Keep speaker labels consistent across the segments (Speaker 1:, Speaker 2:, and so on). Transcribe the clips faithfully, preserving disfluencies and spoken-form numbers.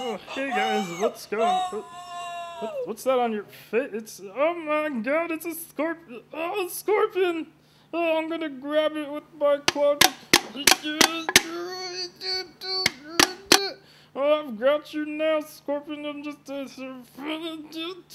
Speaker 1: Oh, hey guys, what's going on? What, what's that on your face? It's, oh my god, it's a scorpion. Oh, a scorpion. Oh, I'm gonna grab it with my claw. Oh, I've got you now, Scorpion. I'm just. Uh, oh,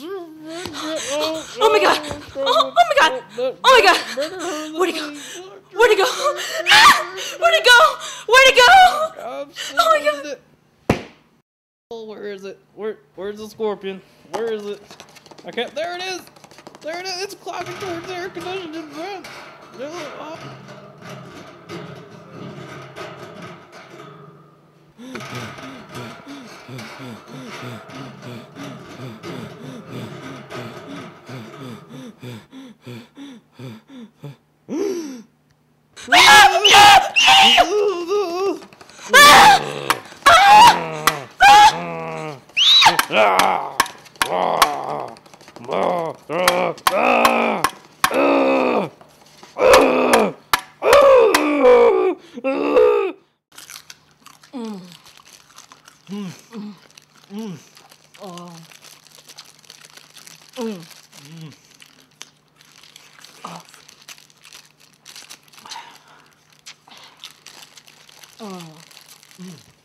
Speaker 2: oh my god! Oh, oh my god! Oh my god! Where'd he go? Where'd he go? Ah! Where'd he go? Where'd he go? Oh my god!
Speaker 1: Oh, where is it? Where? Where's the scorpion? Where is it? I can't. There it is. There it is. It's climbing towards the air conditioning vent. Oh.
Speaker 2: Oh.